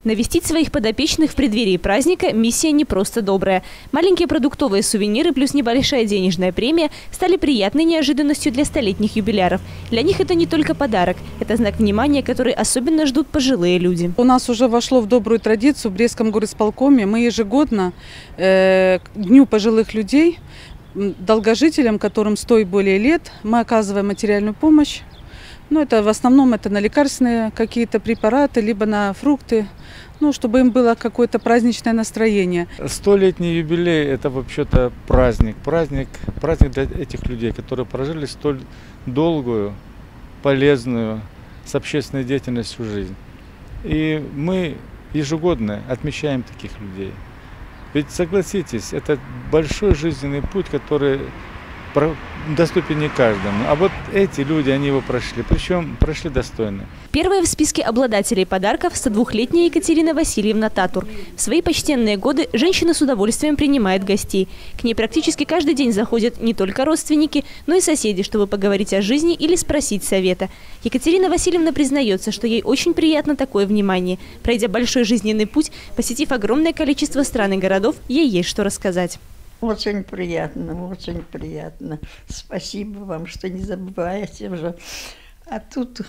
Навестить своих подопечных в преддверии праздника – миссия не просто добрая. Маленькие продуктовые сувениры плюс небольшая денежная премия стали приятной неожиданностью для столетних юбиляров. Для них это не только подарок, это знак внимания, который особенно ждут пожилые люди. У нас уже вошло в добрую традицию в Брестском горисполкоме. Мы ежегодно к Дню пожилых людей, долгожителям, которым 100 и более лет, мы оказываем материальную помощь. Ну, это в основном это на лекарственные какие-то препараты, либо на фрукты, ну, чтобы им было какое-то праздничное настроение. 100-летний юбилей – это вообще-то праздник для этих людей, которые прожили столь долгую, полезную, с общественной деятельностью жизнь. И мы ежегодно отмечаем таких людей. Ведь, согласитесь, это большой жизненный путь, который доступен не каждому. А вот эти люди, они его прошли, причем прошли достойно. Первая в списке обладателей подарков – 102-летняя Екатерина Васильевна Татур. В свои почтенные годы женщина с удовольствием принимает гостей. К ней практически каждый день заходят не только родственники, но и соседи, чтобы поговорить о жизни или спросить совета. Екатерина Васильевна признается, что ей очень приятно такое внимание. Пройдя большой жизненный путь, посетив огромное количество стран и городов, ей есть что рассказать. Очень приятно, очень приятно. Спасибо вам, что не забываете уже. А тут,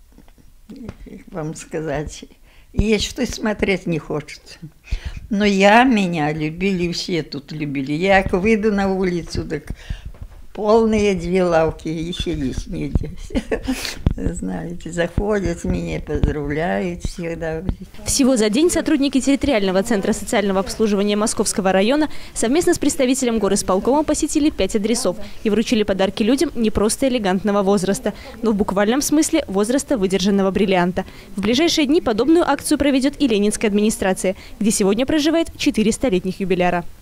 как вам сказать, есть что смотреть не хочется. Но меня любили, все тут любили. Я как выйду на улицу, так полные 2 лавки, еще есть негде. Знаете, заходят меня, поздравляют всегда. Всего за день сотрудники территориального центра социального обслуживания Московского района совместно с представителем горисполкома посетили 5 адресов и вручили подарки людям не просто элегантного возраста, но в буквальном смысле возраста выдержанного бриллианта. В ближайшие дни подобную акцию проведет и Ленинская администрация, где сегодня проживает 400-летних юбиляра.